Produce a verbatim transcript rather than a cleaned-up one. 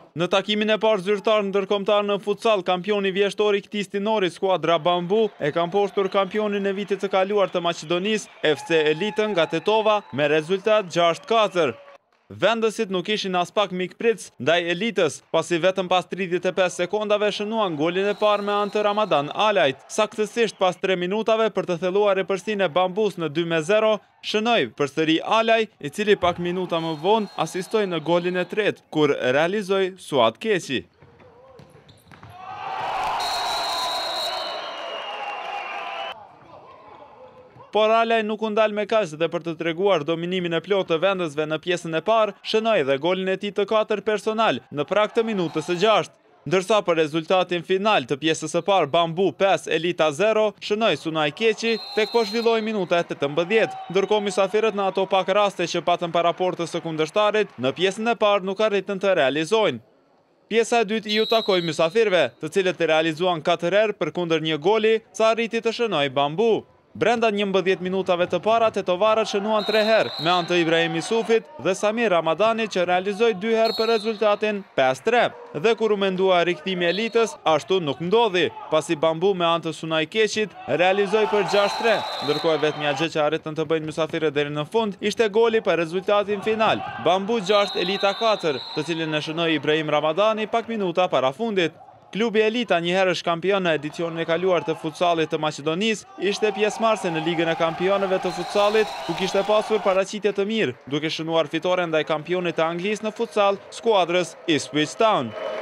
Në takimin e parë zyrtar ndërkombëtar në futsal, kampioni vjeshtori Ktisti Nori skuadra Bambu e ka mposhtur kampionin e vitit të kaluar të Maqedonisë, F C Elitën nga Tetova me rezultat gjashtë katër. Vendësit nuk ishin as pak mikpritës ndaj Elitës, pasi vetëm pas tridhjetë e pesë sekondave shënuan golin e parë me anë të Ramadan Alajt. Saktësisht pas tre minutave për të thelluar epërsinë e Bambus në dy me zero, shënoi përsëri Alaj, i cili pak minuta më vonë asistoi në golin e tretë, kur realizoi Suat Keqi. Por Alaj nuk u ndal me kaq dhe për të treguar dominimin e plotë të vendësve në pjesën e parë, shënoi dhe golin e tij të katërt personal në prag të minutës së gjashtë. Ndërsa për rezultatin final të pjesës së parë Bambu pesë Elita zero, shënoi Sunaj Keqi tek po zhvilloi minuta e tetëmbëdhjetë, ndërkohë mysafirët në ato pak raste që patën paraportës së kundërshtarit, në pjesën e parë nuk arritën të realizojnë. Pjesa e dytë i u takoi mysafirëve, të cilët e realizuan katër herë përkundër një goli, sa arriti të shënoi Bambu. Brenda njëmbëdhjetë minutave të para, tetovarët shënuan tre herë, me anë të Ibrahim Isufit dhe Samir Ramadani që realizoi dy herë për rezultatin pesë tre. Dhe kur u mendua rikthimi i Elitës, ashtu nuk ndodhi, pasi Bambu me anë të Sunaj Keqit realizoi për gjashtë tre, ndërkohë vetmja gjë që arritën të bëjnë mysafirët deri në fund ishte goli për rezultatin final. Bambu gjashtë Elita katër, të cilin e shënoi Ibrahim Ramadani pak minuta para fundit. Klubi Elita, një herësh kampion në edicionin e kaluar të futsallit të Maqedonisë, ishte pjesëmarrëse në Ligën e Kampionëve të futsallit, ku kishte pasur paraqitje të mirë, duke shënuar fitore ndaj kampionit të Anglisë në futsal, skuadrës Ipswich Town.